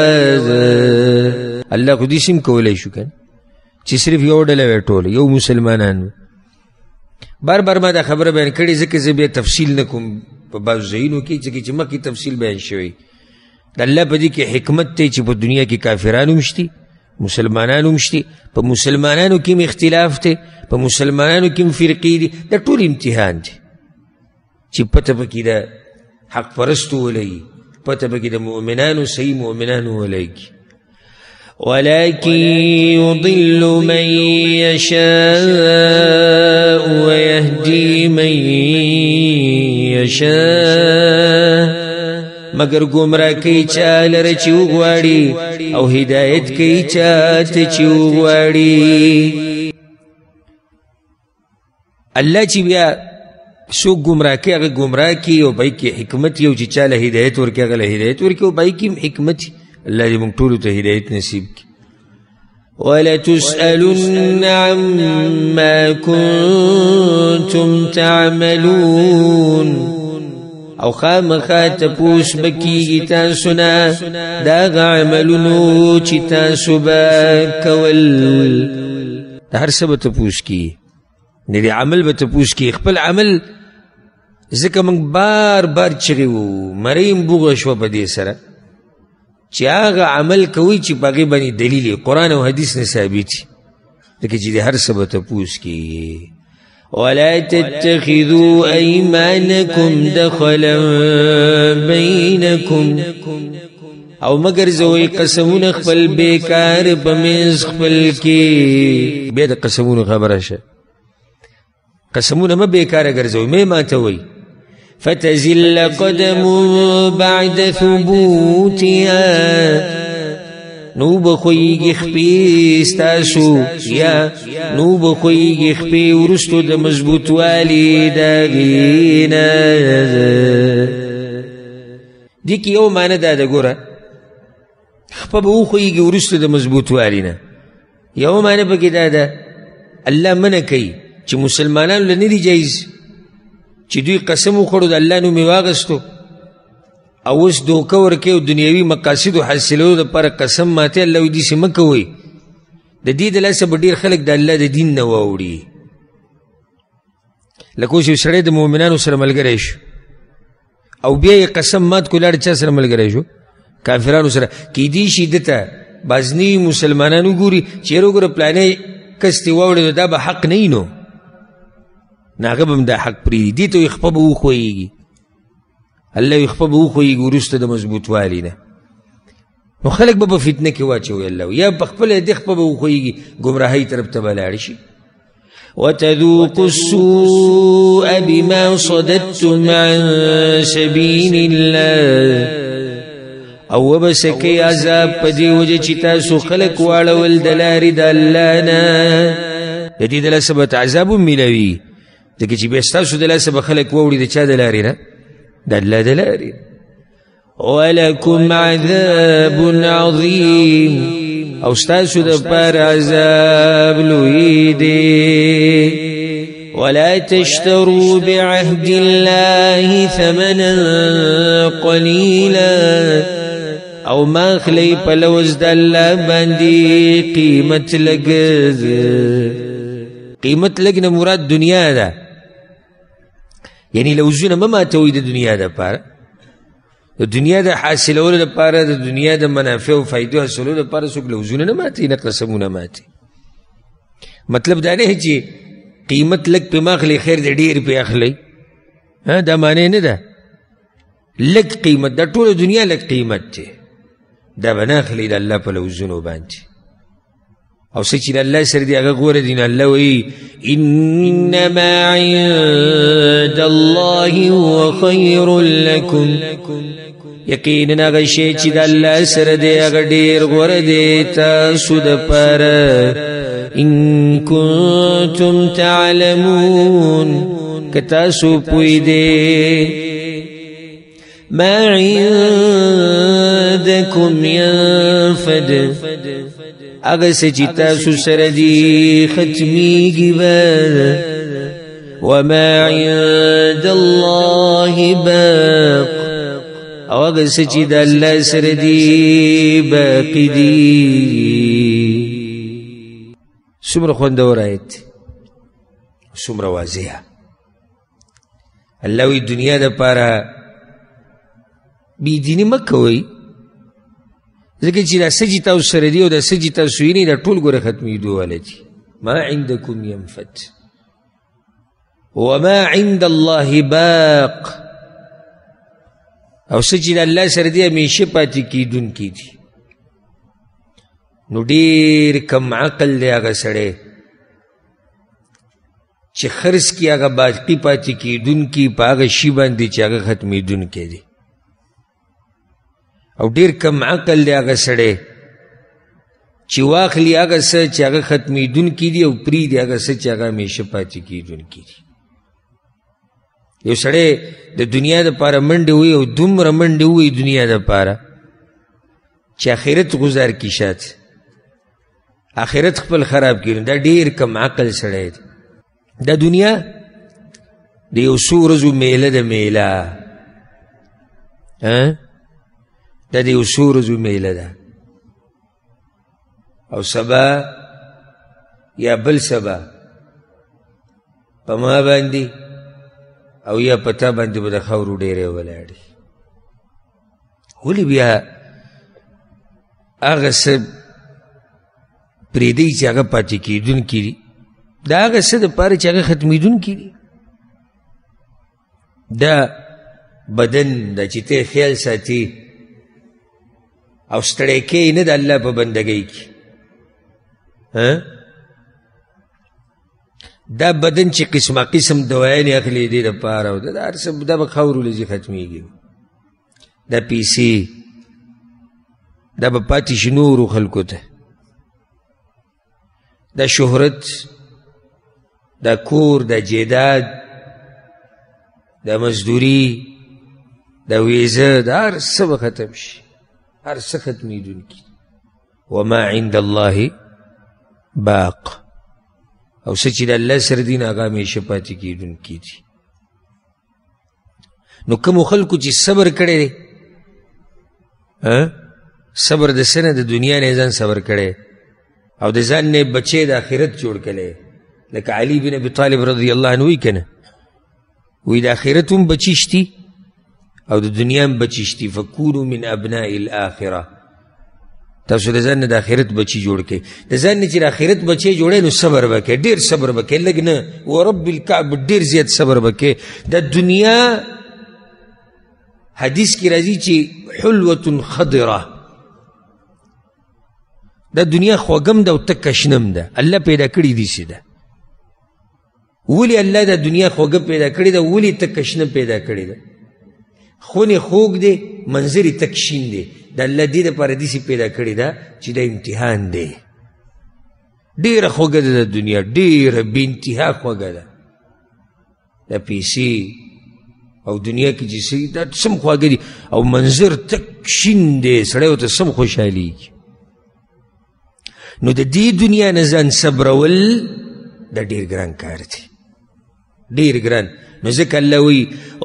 یوازه الله خو داسې هم کولی شو که چې صرف یو ډله وی ټول یو مسلمانان بار بار ما دا خبره بیان کړې ځکه زه بیا تفصیل نه کوم په بعضو ځایونو کې ځکه چې مخکې تفصیل بیان شوی د الله په دې کې حکمت دی چې په دنیا کې کافران هم شتي مسلمانان هم شتي په مسلمانانو کې هم اختلاف دی په مسلمانانو کې هم فرقې دي دا ټول امتحان دی چې پته پکې د حق پرستو ولګي پته پکې د مؤمنانو صحیح مؤمنانو ولګي ولكن يضل من يشاء ويهدي من يشاء مگر گمراه کوي چا لره چې وغواړي او هدایت کوي چا ته چې وغواړي. الله چې بیا څوک گمراه کوي هغه گمراه کوي او بای کې حکمت یو چې چا له هدایت ورکوي هغه له هدایت ورکوي او بای کې حکمت الله دې موږ ټولو ته هدایت نصیب کړي. وَلَتُسْأَلُنَّ عَمَّا كُنْتُمْ تَعْمَلُونَ او خامخا تپوس بکیږي تاسو نه د هغه عملونو چې تاسو به کول. د هر څه به تپوس کیږي، نه د عمل به تپوس کیږي. خپل عمل ځکه موږ بار بار چغې وو مریم بوغه شوه په دې سره چې هغه عمل کوي چې په هغې باندې دلیل قرآن او حدیث نه ثابت وي، لکه چې د هر څه به تپوس کیږي. ولا تتخذوا أيمانكم دخلا بينكم او مگر زوی قسمون خپل بیکار په منځ خپل کې. بیا د قسمونو خبره شه، قسمونه مه بیکاره ګرځوئ، مه ماتوئ. فتزل قدم بعد ثبوتها نو بخویگی خپی ستاسو یا نو بخویگی خپی ورستو د مضبوط والی داغینا. دیکی یو معنی دا دا گورا خپا با خویگی ورستو د مضبوط والینا. یو معنی پا که دا دا اللہ منع کئی چی مسلمانانو لندی جایز چی دوی قسم اخورو دا اللہ نو میواغستو او اس دوکه ورکې او دنیوي مقاصدو حاصلولو دپاره قسم ماتې الله وایي داسې مه کوئ. د دې د لاسه به ډېر خلک د الله د دین نه واوړي. لکه اوس یو سړی د مؤمنانو سره ملګری شو او بیا یې قسم مات کړو لاړ چا سره ملګری شو؟ کافرانو سره. کیدای شي ده ته بعض نوي مسلمانان وګوري چې یاره وګوره پلانی کس دې واوړېدو دا به حق نه وي نو نو هغه به هم دا حق پرېږدي. دې ته وایي خپه به وښویېږي. الله وی خپه به وښویږي وروسته د مضبوط والي نه نو خلک به په فتنه کې واچوي. الله یا په خپله دې خپه به وښویږي ګمراهۍ طرف ته به لاړ شي. وتذوقوا السوء بما صددتم عن سبيل الله او وبسکئ عذاب په دې وجه چې تاسو خلک واړول د لارې د الله نه. د دې د لاسه به عذاب هم میلاوي ځکه چې بیا ستاسو د لاسه به خلک واوړي د چا د لارې نه؟ د الله د لارې. ولکم عذاب عظیم او ستاسو دپاره عذاب لوی دی. ولا تشتروا بعهد الله ثمنا قلیلا او ما اخلی په لوز د الله باندې قیمت لږ. قیمت لږ نه مراد دنیا ده، یعنی لوزونه مه ماتوئ د دنیا دپاره. د دنیا د حاصلولو دپاره د دنیا د منافع او فایدو حاصلولو دپاره څوک لوزونه نه ماتوي نه قسمونه ماتوي. مطلب دا نه چې قیمت لږ پې مه اخلئ خیر دی ډېر پې اخلئ، دا معنی نه ده. لږ قیمت دا ټوله دنیا لږ قیمت دی، دا به نه اخلئ د الله په لوزونو باندې. او څه چې د الله سره دی هغه غوره دي. نو الله وایي انما عند الله هو خیر لکم، یقینا هغه شی چې د الله سره دی هغه ډېر غوره دی تاسو دپاره. ان کنتم تعلمون که تاسو پوهیدئ. ما عندکم ینفد اگر سے چی تاسو سردی ختمیگی با. وما عند الله باق او اگر سے چی دا اللہ سردی باقی دی. سمر خوندور آیت سمر واضح. اللہ وی دنیا دا پارا بی دینی مکوئی ځکه چې دا څه چې تاسو سره دي او دا څه چې تاسو وینئ دا ټول ګوره ختمېدو والا دي. ما عندکم ینفد وما عند الله باق او څه چې د الله سره دي همیشه پاتې کېدونکي دي. نو ډېر کم عقل دی هغه سړی چې خرڅ کي هغه باقي پاتې کېدونکي په هغه شي باندې چې هغه ختمېدونکی دی. او ډیر کم عقل دی هغه سړی چې واخلي هغه څه چې هغه ختمیدونکي دي او پرېږدي هغه څه چې هغه همیشه پاتې کېدونکي دي. یو سړی د دنیا دپاره منډې ووایي او دومره منډې ووایي دنیا دپاره چې آخرت غذار کي شاته آخرت خپل خراب کړي. دا ډېر کم عقل سړی دی. دا دنیا د یو څو ورځو میله ده میله دا د یو څو ورځو میله ده او سبا یا بل سبا په ما باندې او یا په تا باندې به د خاورو ډېرې ولاړې. ولې بیا هغه څه پرېږدئ چې هغه پاتې کېدونکي دي؟ دا هغه څه دپاره چې هغه ختمېدونکي دي. دا بدن دا چې ته خیال ساتي او ستړی کیې نه د الله په بندګۍ کې. دا بدن چې قسمه قسم دوایانې اخلي دې دپاره او دا هر څه دا به خاورو لځي ختمېږي. دا پیسې دا به پاتې شي نورو خلکو ته. دا شهرت دا کور دا جیداد دا مزدوري دا ویزه دا هر څه به ختم شي هر څه ختمېدونکي. وما عند الله باق او څه چې د الله سره دي هغه همیشه پاتې کېدونکي دي. نو کومو خلکو چې صبر کړی دی صبر د څه نه د دنیا نه ځان صبر کړی او د ځان نه بچی د آخرت جوړ کړی. لکه علي بن ابي طالب رضی الله عنه وی کنه وی د آخرت هم بچی شتي او د دنیا هم بچی شتي. فکونو من ابناء الاخره. تاسو د ځان نه د آخرت بچی جوړ کړئ. د ځان نه چې د آخرت بچی جوړئ نو صبر به کوئ ډېر صبر به کوئ لږ نه ورب الکعب ډېر زیات صبر به کوئ. د دنیا حدیث کې راځي چې حلوة خضره دا دنیا خوږم ده او تکه شنم ده. الله پیدا کړي داسې ده. ولې الله دا دنیا خوږه پیدا کړې ده ولې تکه شنه پیدا کړې ده؟ خونې خوږ دی منظر یې تک شین دی. د الله دې دپاره داسې پیدا کړې ده چې دا امتحان دی. ډېره خوږه ده د دنیا ډېره بې انتها خوږه ده. دا پیسې او دنیا کې چې څه دا سم خواږه دي او منظر تک شین دی سړی ورته سم خوشحالېږي. نو د دې دنیا نه ځان صبرول دا ډېر ګران کار دی ډېر ګران. نو ځکه الله وایي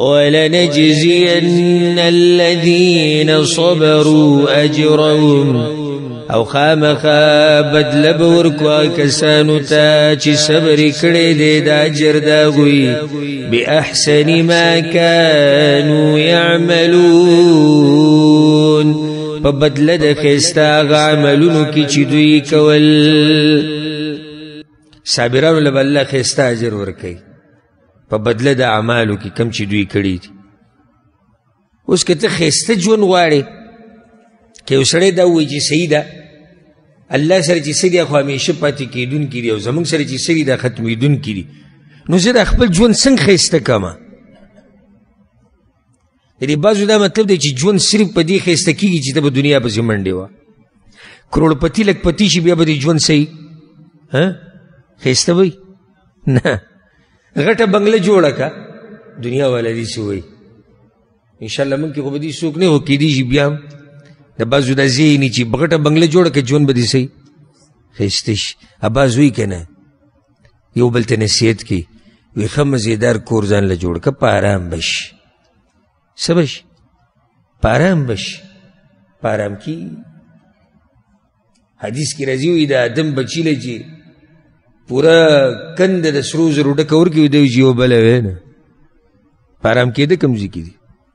ولنجزین الذین صبروا اجرهم او خامخا بدله به ورکو کسانو ته چې صبر یې کړی دی د اجر د هغوی باحسن ما کانوا یعملون په بدله د ښایسته هغه عملونو کې چې دوی کول. صابرانو له به الله ښایسته اجر ورکوي په بدله د اعمالو کې کم چې دوی کړي دي. اوس که ته ښایسته ژوند غواړې که یو سړی دا ووایي چې صحیح ده الله سره چې څه دي خو همیشه پاتې کېدونکي دي او زموږ سره چې څه دي دا ختمېدونکي دي نو زه دا خپل ژوند څنګه ښایسته کړمه؟ د دې بعضو دا مطلب دی چې ژوند صرف په دې ښایسته کېږي چې ته به دنیا پسې منډې وه. کروڑپتی لکپتی شي بیا به دې ژوند صحیح ښایسته به نه. غټه بنګله جوړه که دنیا والا داسې وایي انشاءالله موږ کې خو به دې څوک نه خو کېدی شي بیا هم د بعضو دا ذهني چې غټه بنګله جوړه که ژوند به دې صحیح ښایسته شي. بعض وایي که نه یو بل ته نصیحت کوي وایي ښه مزېدار کور ځان له جوړ که په ارام به شي. څه به شي؟ په ارام به شي. په ارام کې حدیث کې راځي وایي د آدم بچي له چې پورا کنده د سرو زرو ډکه ورکړي دی چې یو بله وی نه په ارام کېده کوم ځای کې دي.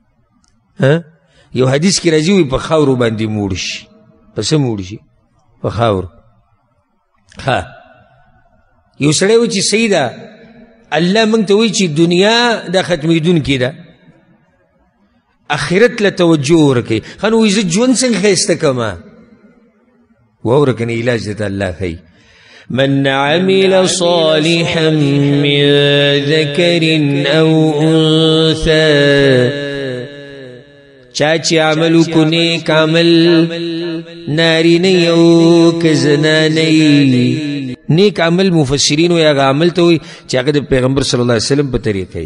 یو حدیث کې راځي وایي په خاورو باندې موړ شي. په څه موړ شي؟ په خاورو. ها یو سړی و چې صحیح ده الله موږ ته وایي چې دنیا دا ختمېدونکې ده آخرت له توجه ورکوي. ښه نو وایي زه ژوند څنګه ښایسته کړمه؟ واوره که نه علاج درته الله ښایي. من عمل صالحا من ذكر أو أنثى چاچی عملو کو نیک عمل ناری نیو کزنانی نیک عمل مفسرین وی اگا عمل توی چی اگا دا پیغمبر صلی اللہ علیہ وسلم پا طریقی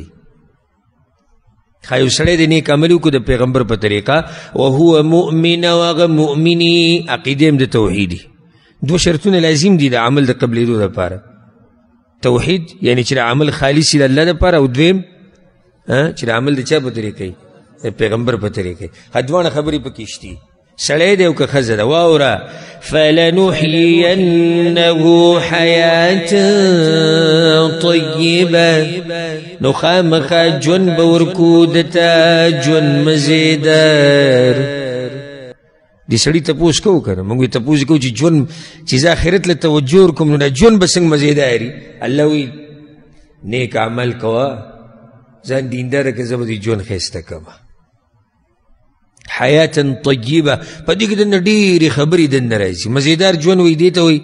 خیو سڑے دا نیک عملو کو دا پیغمبر پا طریقہ وہو مؤمن واغا مؤمنی عقیدیم دا توحیدی دو شرطون لازم دی دا عمل دا قبل دو دا پارا توحید یعنی چرا عمل خالصی دا اللہ دا پارا او دویم چرا عمل دا چا پا طریقی پیغمبر پا طریقی خدوان خبری پا کشتی سڑے دے اوکا خزد واورا فَلَنُحْيِيَنَّهُ حَيَاةً طَيِّبًا نخامخا جون بورکودتا جون مزیدار دی سڑی تپوس کو کرنا منگوی تپوس کو چی جون چیز آخرت لتوجور کم نونا جون بسنگ مزیداری اللہ وی نیک عمل کوا زان دیندار کزا دی جون خیستا کوا حیاتا طیبہ پا دیکھ دن دیر خبری دن رائزی مزیدار جون وی دیتا ہوئی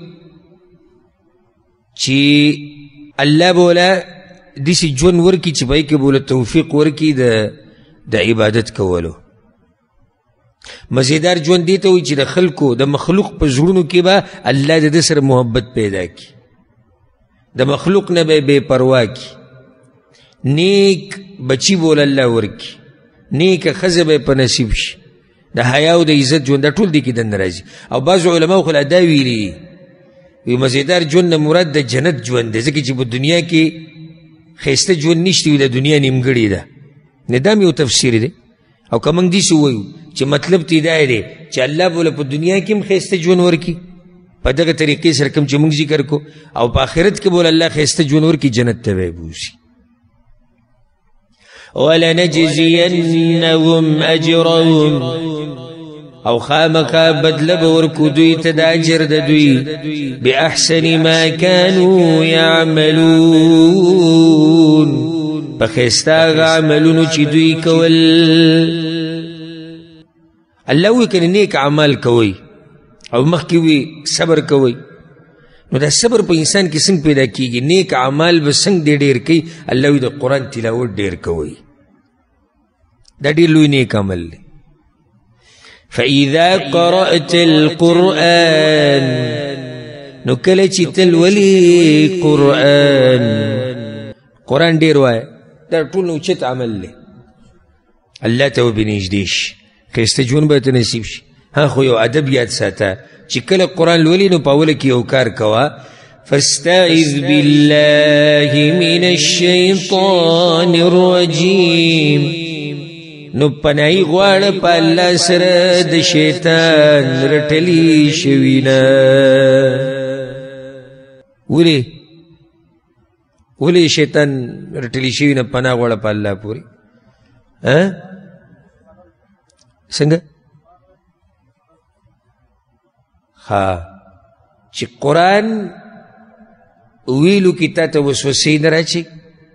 چی اللہ بولا دیسی جون ورکی چی بائی که بولا توفیق ورکی دا دا عبادت کولو مزیدار جون دیتا ہوئی چی دا خلقو دا مخلوق پا زرونو کی با اللہ دا دسر محبت پیدا کی دا مخلوق نبے بے پروا کی نیک بچی بولا اللہ ورکی نیک خزب پا نصیب شی دا حیاو دا عزت جون دا طول دی کی دن رازی او بعض علماء خلا دا ویلی وی مزیدار جون دا مراد دا جنت جون دا زکی چی با دنیا کی خیست جون نشتی وی دا دنیا نمگڑی دا ندام یو تفسیر دے او کمانگ دیسو ویو چی مطلب تی دائی دے چی اللہ بولا پا دنیا کیم خیست جون ورکی پا دا طریقی سرکم چی منگ ذکر کو او پا آخرت کے بولا اللہ خیست جون ورکی جنت تبای بوسی وَلَنَجْزِيَنَّهُمْ أَجْرَهُمْ او خامخا بدلب ورکو دوی تداجر دوی بِأَحْسَنِ مَا كَانُوا يَعْمَلُونَ بخیستاغ عملونو چی دوی کول اللہ وی کنی نیک عمال کوئی او مخیوی صبر کوئی نو دا صبر پا انسان کی سنگ پیدا کی گی نیک عمال بسنگ دے دیر کی اللہ وی دا قرآن تلاوت دیر کوئی دا دیر لوی نیک عمل لے فَإِذَا قَرَأْتَ الْقُرْآنِ نو کلچی تلولی قرآن قرآن دیر وائے دا طول نوچت عمل لے اللہ تاو بنیج دیش خیست جون باید نصیب شی ہاں خویو عدب یاد ساتا چی کل قرآن لولی نو پاولکی اوکار کوا فَاسْتَعِذْ بِاللَّهِ مِنَ الشَّيْطَانِ الرَّجِيمِ نو پنائی غوار پا اللہ سرد شیطان رٹلی شوینا ولی ولی شیطان رٹلی شوینا پناہ غوار پا اللہ پوری سنگا ہاں چی قرآن ویلو کی تا تا وسوسی نراچی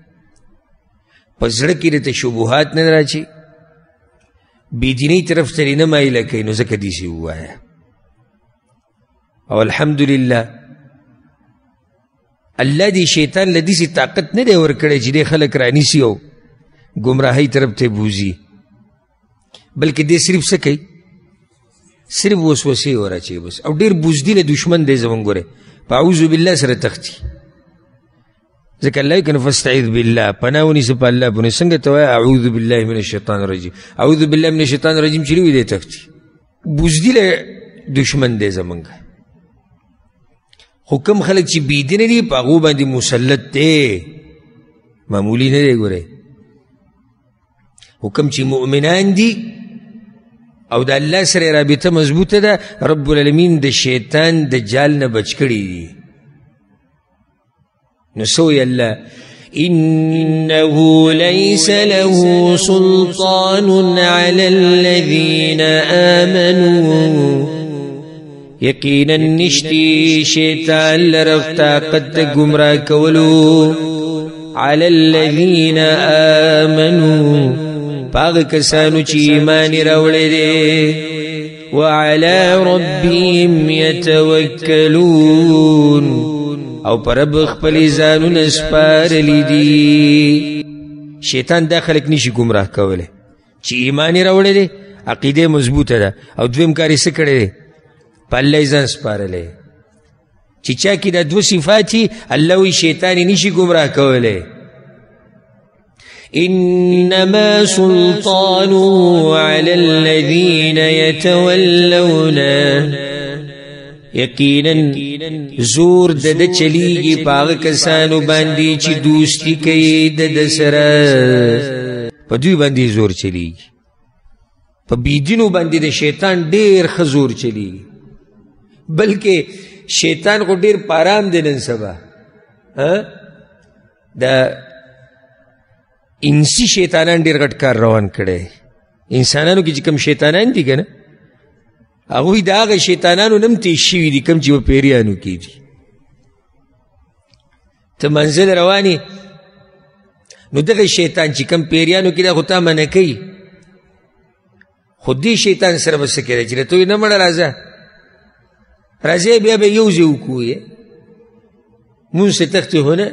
پزرکی رتا شبوحات نراچی بیدینی طرف تری نمائی لکی نو زکر دیسی ہوا ہے او الحمدللہ اللہ دی شیطان لدیسی طاقت ندے ورکڑے چی دے خلق رانیسی ہو گمراہی طرف تے بوزی بلکہ دے صرف سکی صرف وسوسے ہو رہا چاہیے بس او دیر بوزدیل دشمن دے زمانگو رہے پاعوذ باللہ سر تختی ذکر اللہ کن فاستعیذ باللہ پناونی سپا اللہ پنے سنگتا ہے اعوذ باللہ من الشیطان الرجیم اعوذ باللہ من الشیطان الرجیم چلیوی دے تختی بوزدیل دشمن دے زمانگا حکم خلق چی بیدین دی پاغو باندی مسلط دے معمولی نہ دے گو رہے حکم چی مؤمنان دی او دا اللہ سر رابطہ مضبوط دا رب العالمین دا شیطان دا جال نا بچکڑی دی نسوی اللہ انہو لیس له سلطان علی الذین آمنوا یقینا نشتی شیطان لرغ طاقت گمراہ کولو علی الذین آمنوا پاغ کسانو چی ایمانی روڑے دے وعلا ربیم یتوکلون او پر رب خپلی زانو نسپار لی دی شیطان دا خلق نیشی گمراہ کولے چی ایمانی روڑے دے عقیده مضبوطه ده او دویم کار یې څه کړی دی په الله یې ځان سپارلی چې چا کې دا دوه صفات وي الله وایي شیطان یې نشي ګمراه کولی انما سلطانه على الذين يتولونه یقینا زور د د چلیږي په هغه کسانو باندې چې دوستي کوي د د سره په دوی باندې زور چلیږي په بېدینو باندې د شیطان ډېر ښه زور چلیږي بلکې شیطان خو ډېر په ارام دی نن سبا د انسي شیطانان ډېر غټ کار روان کړی انسانانو کې چې کوم شیطانان دي که نه هغوی د هغه شیطانانو نه هم تېز شوي دي کوم چې په پیریانو کې دي ته منزل روانې نو دغه شیطان چې کوم پیریانو کې دا خو تا منع کوي خو دې شیطان سره به څه کېدی چې راته وایي نه مړه راځه راځئ بیا به یو ځای وکړو یې مونځ سے تختې هو نه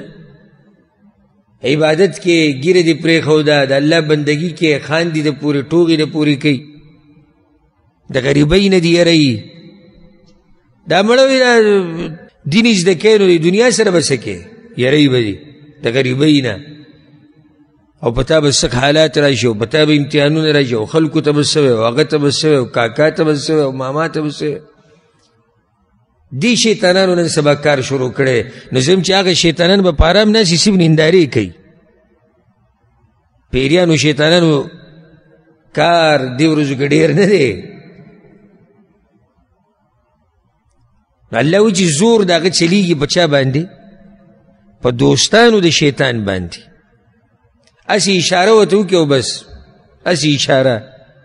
عبادت کې ګیره دې پرېښوده د الله بندګي کې خاندي د پورې ټوغې د پورې کوي د غریبۍ نه دې یروي دا مړه وي دا دین یې زده کوي نو د دنیا سره به څه کوې یروي به دې د غریبۍ نه او په تا به سخت حالات راشي او په تا به امتحانونه راشي او خلکو ته به څه وي او هغه ته به څه وي او کاکا ته به څه وي او ماما ته به څه وي دې شیطانانو نن سبا کار شروع کړی نو زم چې هغه شیطانان به په ارام ناستې صرف نندارې کوي پیریانو شیطانانو کار دې ورځو کې ډېر نه دی نو الله وایي چې زور د هغه چلیږي په چا باندې په دوستانو د شیطان باندې هسې اشاره ورته وکړي او بس هسې اشاره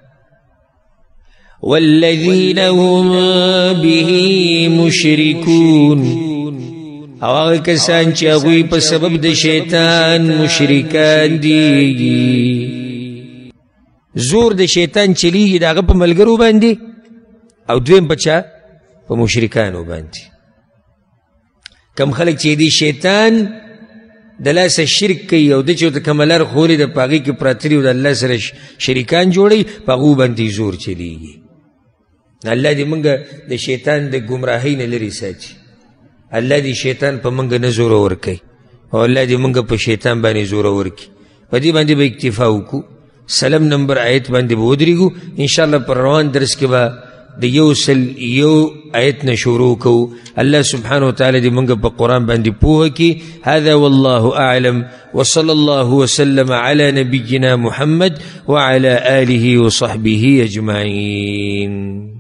والذین هم به مشرکون او هغه کسان چې هغوی په سبب د شیطان مشرکان دي زور د شیطان چلیږي د هغه په ملګرو باندې او دویم په چا په مشرکانو باندې کم خلک چې دی شیطان د لاسه شرک کوي او د چې ورته کومه لار خوري د په هغې کې پراته دي او د الله سره شریکان جوړوي په هغو باندې زور چلیږي الله دې موږ د شیطان د ګمراهۍ نه لرې ساتي الله دې شیطان په موږ نه زورور کوي او الله دې موږ په شیطان باندې زورور کړي په دې باندې به اکتفا وکړو سلم نمبر آیت باندې به ودرېږو انشاءالله پر روان درس کې به د یو سل یو آیت نه شروع کوو الله سبحانه وتعالی دې موږ په قرآن باندې پوهه کړي هذا والله اعلم وصلى الله وسلم على نبينا محمد وعلى آله وصحبه أجمعين